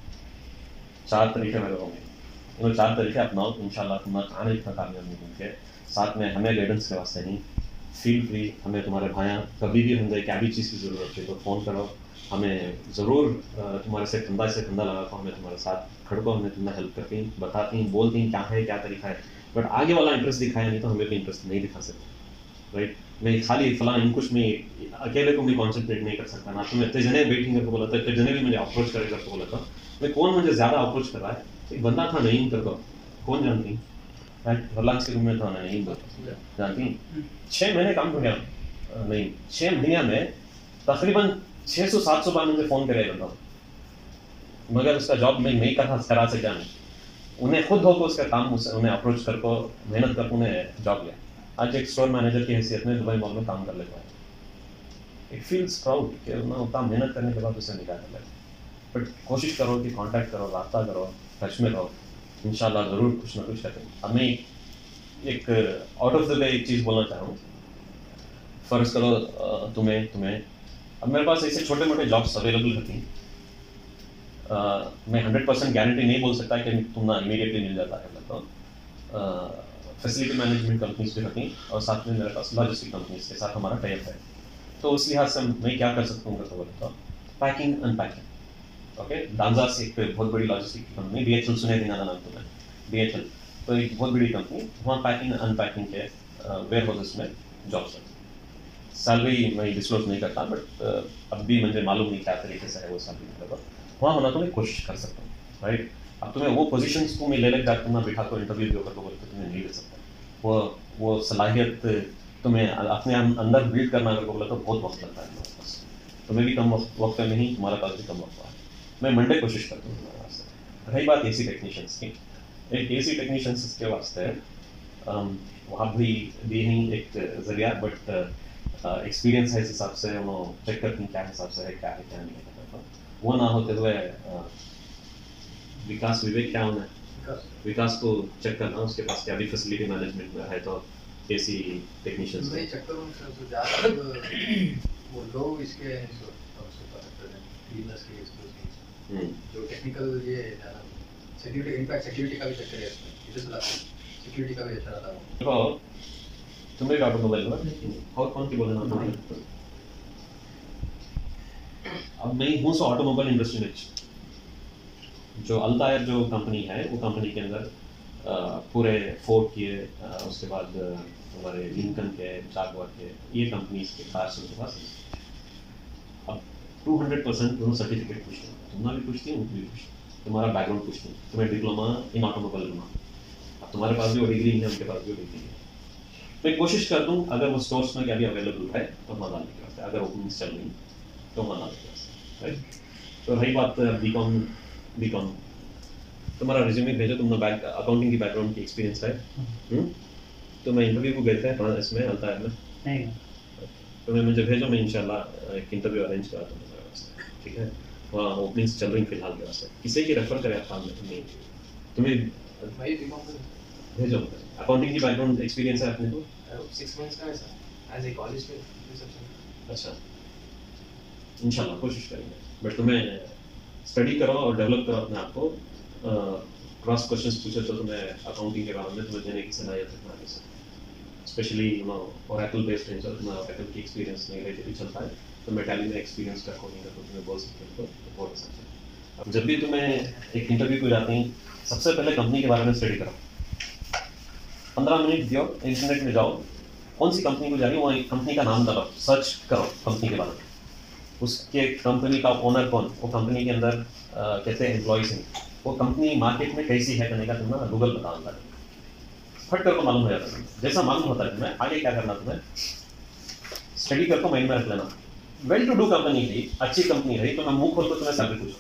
चार तरीके मेरे होंगे, इन चार तरीके अपनाओ, इंशाल्लाह तुम्हारा खाने का कामयाब मिलेंगे। साथ में हमें गाइडेंस के वास्ते नहीं, फील फ्री, हमें तुम्हारे भाया कभी भी हमें क्या भी चीज़ की ज़रूरत है तो फ़ोन करो, हमें ज़रूर तुम्हारे से कंधा से कंधा लगा को हमें तुम्हारे साथ खड़को, हमें तुम्हें हेल्प करती हैं, बताती हैं, बोलती हैं क्या है क्या तरीका है, बट आगे वाला इंटरेस्ट दिखाया नहीं तो हमें भी इंटरेस्ट नहीं दिखा सकते, राइट। मैं खाली फला इन कुछ में अकेले को भी कॉन्सेंट्रेट नहीं कर सकता ना, तुम्हें इतने जने बैठेंगे तो बोला था, इतने जने भी मुझे अप्रोच करेगा तो बोला था, मैं कौन मुझे ज़्यादा अप्रोच कर रहा है, एक बंदा था नहीं कर दो, कौन जानती रिलायंस के रूम में था नहीं जानती, छः महीने काम हो गया नहीं, छः महीने में तकरीबन छः सौ सात सौ बार मुझे फ़ोन करे रहता हूँ, मगर उसका जॉब मैं नहीं करा करा सका नहीं, उन्हें खुद होकर उसका काम उन्हें अप्रोच करको मेहनत कर उन्हें जॉब लिया। आज एक स्टोर मैनेजर की हैसियत में दुबई मॉल में काम कर लेता है, इट फील्स प्राउड कि ना उतना मेहनत करने के बाद उसे निकाल लेता है। बट कोशिश करो कि कांटेक्ट करो, रास्ता करो, टच में रहो, इंशाल्लाह ज़रूर कुछ ना कुछ करेंगे। अब मैं एक आउट ऑफ द वे एक चीज़ बोलना चाहूँ, फ़र्ज़ करो तुम्हें तुम्हें अब मेरे पास ऐसे छोटे मोटे जॉब्स अवेलेबल रहती हैं, मैं हंड्रेड परसेंट गारंटी नहीं बोल सकता कि तुम ना इमीडिएटली मिल जाता है, मतलब फैसिलिटी मैनेजमेंट कंपनीज भी रहती हैं और साथ में मेरे पास लॉजिस्टिक कंपनीज के साथ हमारा टाइप है। तो उस लिहाज से मैं क्या कर सकता हूँ तो बोलता हूँ पैकिंग अनपैकिंग। ओके, डांजास एक बहुत बड़ी logistic company, D H L सुने दिन नाम तुम्हें, डी एच एल तो एक बहुत बड़ी कंपनी, वहाँ पैकिंग अनपैकिंग के वेयर हाउसेस में जॉब्स है। सैलरी मैं डिस्क्लोज नहीं करता, बट अब भी मुझे मालूम नहीं क्या तरीके से है वो सैलरी, मतलब वहाँ होना तो मैं कोशिश कर सकता हूँ, राइट। अब तुम्हें वो पोजीशंस को मैं ले लेकर जाकर ना बिठा को इंटरव्यू जो करके बोलते तुम्हें नहीं दे सकता, वो वो सलाहियत तुम्हें अपने अंदर बिल्ड करना अगर बोला तो बहुत वक्त लगता है मेरे पास, तुम्हें भी कम वक्त में नहीं, तुम्हारा पास भी कम वक्त है। मैं मंडे कोशिश करता हूँ तुम्हारे वास्ते। रही बात ए सी टेक्नीशियंस की, एक ए सी टेक्नीशियंस के वास्ते वहाँ भी भी नहीं एक जरिया, बट एक्सपीरियंस है इस हिसाब से वो चेक करती क्या हिसाब से है, क्या है क्या नहीं है, वो ना होते हुए विकास विवेक क्या होना है, विकास को चेक करना उसके पास क्या भी फैसिलिटी मैनेजमेंट में है तो एसी टेक्नीशियंस नहीं चेक करूं सर ज्यादा वो लोग इसके क्लीनर्स के एक्सपोज जो टेक्निकल ये सिक्योरिटी इनफैक्ट सिक्योरिटी का भी चेक करें इसमें इधर चला सिक्योरिटी का भी अच्छा रहता है। देखो तुम्हें भी ऑटोमोबाइल में और कौन की बोलना आपको, अब मैं हूँ सो ऑटोमोबाइल इंडस्ट्री में जो अल्तायर जो कंपनी है वो कंपनी के अंदर पूरे फोर्ड के, उसके बाद हमारे लिंकन के, जागुआर के, ये कंपनीज के कार्स उनके पास। अब टू हंड्रेड परसेंट दोनों सर्टिफिकेट पूछते हैं, तुम्हारा भी पूछती हूँ, भी पूछती तुम्हारा बैकग्राउंड पूछती हूँ, तुम्हें डिप्लोमा इन ऑटोमोबाइल करना, अब तुम्हारे पास भी वो डिग्री है, उनके पास भी वो डिग्री है। मैं कोशिश कर दूँ अगर वो स्टोर्स में क्या भी अवेलेबल है तो वहाँ डालने के वास्ते, अगर ओपनिंग्स चल रही तो वहाँ डालने के वास्ते, राइट। तो रही बात बी कॉम बी कॉम तुम्हारा रिज्यूमे भेजो, तुमने बैक अकाउंटिंग की बैकग्राउंड की एक्सपीरियंस है, हम्म तो मैं इंटरव्यू को गए थे इसमें अल्तायर में नहीं, तो मैं मुझे भेजो, मैं इंशाल्लाह एक इंटरव्यू अरेंज करा दूँगा तुम्हारे वास्ते, ठीक है। वहाँ ओपनिंग्स चल रही फिलहाल के वास्ते, किसी की रेफर करें आप नहीं, तुम्हें भाई बी कॉम भेजो। अकाउंटिंग की बैकग्राउंड एक्सपीरियंस है अपने को सिक्स मंथ्स का है सर एज ए कॉलेज में रिसेप्शन। अच्छा, इंशाल्लाह कोशिश करेंगे, बट तुम्हें स्टडी करो और डेवलप करो अपने आप को, क्रॉस क्वेश्चंस पूछे तो तुम्हें अकाउंटिंग के बारे में तुम्हें देने की सलाहियत रखना है, specially you know Oracle based है, जब तुम्हारा ओरेकल की एक्सपीरियंस नहीं रही भी चलता है तो मैं टैली में एक्सपीरियंस का कोडिंग का तो तुम्हें बोल सकते हो तो बोल सकते हो। अब जब भी तुम्हें एक इंटरव्यू को जाते हैं सबसे पहले कंपनी के बारे में स्टडी करो, पंद्रह मिनट दियो, इंटरनेट में जाओ, कौन सी कंपनी को जा रही है वो कंपनी का नाम डालो, सर्च करो कंपनी के बारे में, उसके कंपनी का ओनर कौन, वो कंपनी के अंदर कैसे एम्प्लॉयज हैं, वो कंपनी मार्केट में कैसी है करने का तुम्हें गूगल बता देता है, फट कर को मालूम हो जाता है। जैसा मालूम होता है तुम्हें आगे क्या करना, तुम्हें स्टडी कर को माइंड में रख लेना, वेल टू डू कंपनी रही, अच्छी कंपनी रही तो मैं मुंह खोल कर तुम्हें सैलरी पूछो,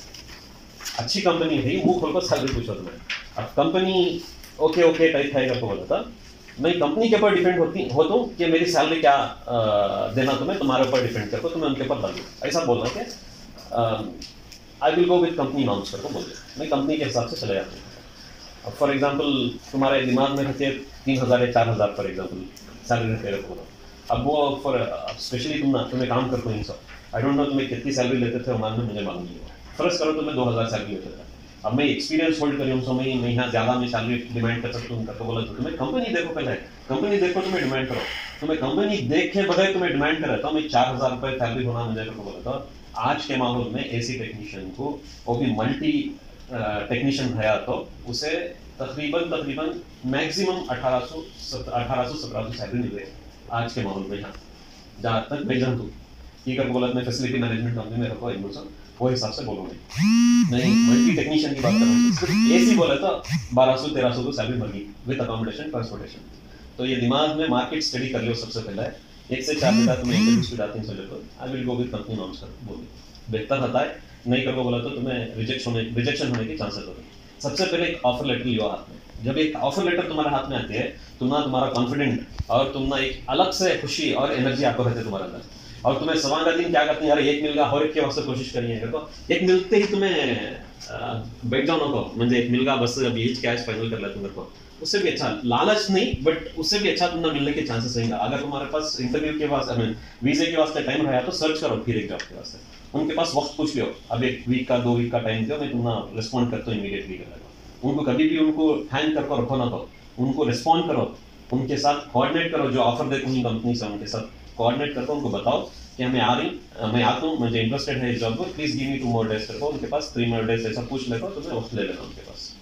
अच्छी कंपनी रही मुंह खोल कर सैलरी पूछो तुम्हें। अब कंपनी ओके ओके टाइप है करके बोला था, मैं कंपनी के ऊपर डिपेंड होती होता हूँ कि मेरी सैलरी क्या आ, देना तुम्हें, तुम्हारे ऊपर डिपेंड करके तुम्हें उनके ऊपर डाल दो, ऐसा बोलना कि I will go with company norms करके बोल दो, मैं कंपनी के हिसाब से चले जाता हूँ। अब फॉर एग्जांपल तुम्हारे दिमाग में रहते तीन हज़ार या चार हज़ार फॉर एग्जांपल सैलरी रहते रखो, अब वो फॉर स्पेशली तुम तुम्हें काम करते हो सब, आई डोंट नो तुम्हें कितनी सैलरी लेते थे और मुझे मालूम नहीं हुआ, फर्ज करो तुम्हें दो हज़ार सैलरी लेते थे, अब मैं एक्सपीरियंस होल्ड करी हूँ सो मैं मैं यहाँ ज़्यादा मैं सैलरी डिमांड कर सकता हूँ करके बोला तो तुम्हें कंपनी देखो पहले, कंपनी देखो तुम्हें डिमांड करो, तुम्हें कंपनी देखे बगैर तुम्हें डिमांड करे तो मैं चार हज़ार रुपये सैलरी होना मुझे करके बोला था। आज के माहौल में एसी टेक्नीशियन को वो भी मल्टी टेक्नीशियन है तो उसे तकरीबन तकरीबन मैक्सिमम अठारह सौ अठारह सौ सत्रह सौ सैलरी मिल रही है आज के माहौल में। यहाँ जहाँ तक मैं जानता हूँ कि कर बोला मैं फैसिलिटी मैनेजमेंट कंपनी में रखो एक वो हिसाब से बोलूँगी, नहीं मल्टी टेक्नीशियन की बात कर रहा हूँ, एसी बोले तो बारह सौ तेरह सौ को सैलरी मिलेगी विद अकोमोडेशन ट्रांसपोर्टेशन। तो ये दिमाग में मार्केट स्टडी कर लियो सबसे पहले, एक से चार मिनट तुम्हें इंटरव्यूज जाते हैं सोचो I will go with company norms कर बोल बेहतर रहता है, नहीं करो बोला तो तुम्हें रिजेक्ट होने रिजेक्शन होने के चांसेस होते हैं। सबसे पहले एक ऑफर लेटर लियो हाथ में, जब एक ऑफर लेटर तुम्हारे हाथ में आती है तुम ना तुम्हारा कॉन्फिडेंट और तुम ना एक अलग से खुशी और एनर्जी आपको रहते तुम्हारे अंदर और तुम्हें सवा का दिन क्या करते हैं, अरे एक मिल का हर एक के वास्ते कोशिश करिए तो एक मिलते ही तुम्हें बैठ जाओ नको म्हणजे एक मिल का बस बीच कैश फाइनल कर लेते मेरे को, उससे भी अच्छा लालच नहीं बट उससे भी अच्छा तुमने मिलने के चांसेस रहेंगे। अगर तुम्हारे पास इंटरव्यू के वास्ते आई मीन वीजे के वास्ते टाइम रहा तो सर्च करो फिर एक जॉब के वास्ते, उनके पास वक्त पूछ लो, अब एक वीक का दो वीक का टाइम दो, मैं तुम्हें रिस्पॉन्ड करता हूँ इमीडिएटली करेगा। उनको कभी भी उनको हैंग करके रखो ना, तो उनको रिस्पॉन्ड करो, उनके साथ कोऑर्डिनेट करो, जो ऑफर देते हैं कंपनी से उनके साथ कोऑर्डिनेट करके उनको बताओ कि मैं आ रही मैं आता हूँ, मुझे इंटरेस्टेड है इस जॉब को, please give me two more days करके उनके पास थ्री मोर डेज ऐसा पूछ लेगा तो मैं वक्त ले लेना उनके पास।